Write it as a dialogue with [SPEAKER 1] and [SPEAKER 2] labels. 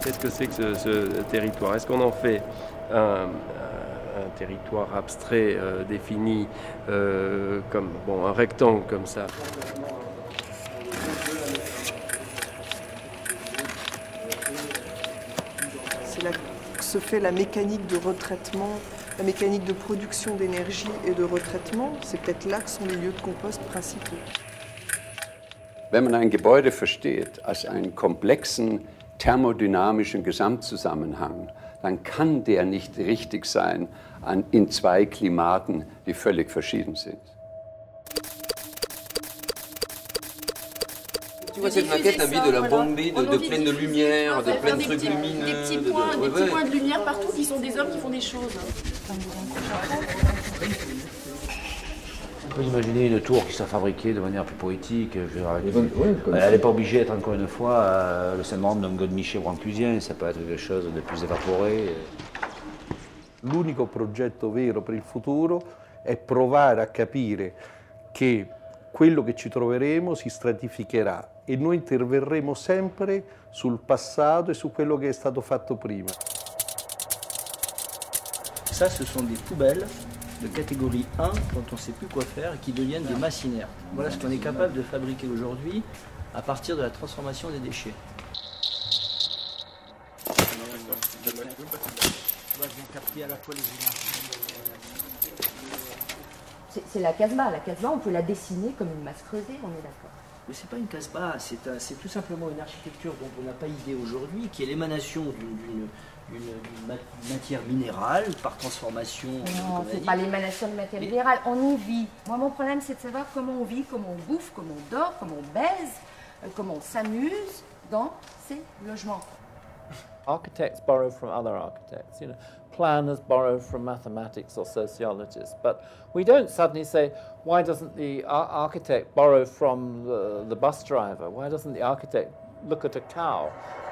[SPEAKER 1] Qu'est-ce que c'est que ce territoire? Est-ce qu'on en fait un territoire abstrait défini comme un rectangle comme ça?
[SPEAKER 2] C'est là que se fait la mécanique de retraitement, la mécanique de production d'énergie et de retraitement. C'est peut-être là que sont les lieux de compost principaux.
[SPEAKER 3] Wenn man ein Gebäude versteht als einen komplexen thermodynamischen Gesamtzusammenhang, dann kann der nicht richtig sein in zwei Klimaten, die völlig verschieden sind.
[SPEAKER 4] Tu vois cette maquette, elle a mis de la bombée, pleine de lumière, de plein de trucs lumineux.
[SPEAKER 5] Des petits points de lumière partout qui sont des hommes qui font des choses.
[SPEAKER 6] On peut imaginer une tour qui soit fabriquée de manière plus poétique. Elle n'est pas obligée d'être, encore une fois, le syndrome d'un Godemiché Brancusien, ça peut être quelque chose de plus évaporé.
[SPEAKER 7] L'unico progetto vero per il futuro è provare a capire che quello che ci troveremo si stratificherà e noi interverremo sempre sul passato e su quello che è stato fatto prima.
[SPEAKER 8] Ça, ce sont des poubelles de catégorie 1 dont on ne sait plus quoi faire et qui deviennent des massinaires. Voilà ce qu'on est capable de fabriquer aujourd'hui à partir de la transformation des déchets.
[SPEAKER 9] C'est la Casbah. La Casbah, on peut la dessiner comme une masse creusée, on est d'accord.
[SPEAKER 8] Mais c'est pas une Casbah, c'est tout simplement une architecture dont on n'a pas idée aujourd'hui, qui est l'émanation d'une matière minérale par transformation.
[SPEAKER 9] Non, c'est pas l'émanation de matière minérale, on y vit. Moi, mon problème, c'est de savoir comment on vit, comment on bouffe, comment on dort, comment on baise, comment on s'amuse dans ces logements.
[SPEAKER 10] Architects borrow from other architects, planners borrow from mathematics or sociologists, but we don't suddenly say, why doesn't the architect borrow from the bus driver? Why doesn't the architect look at a cow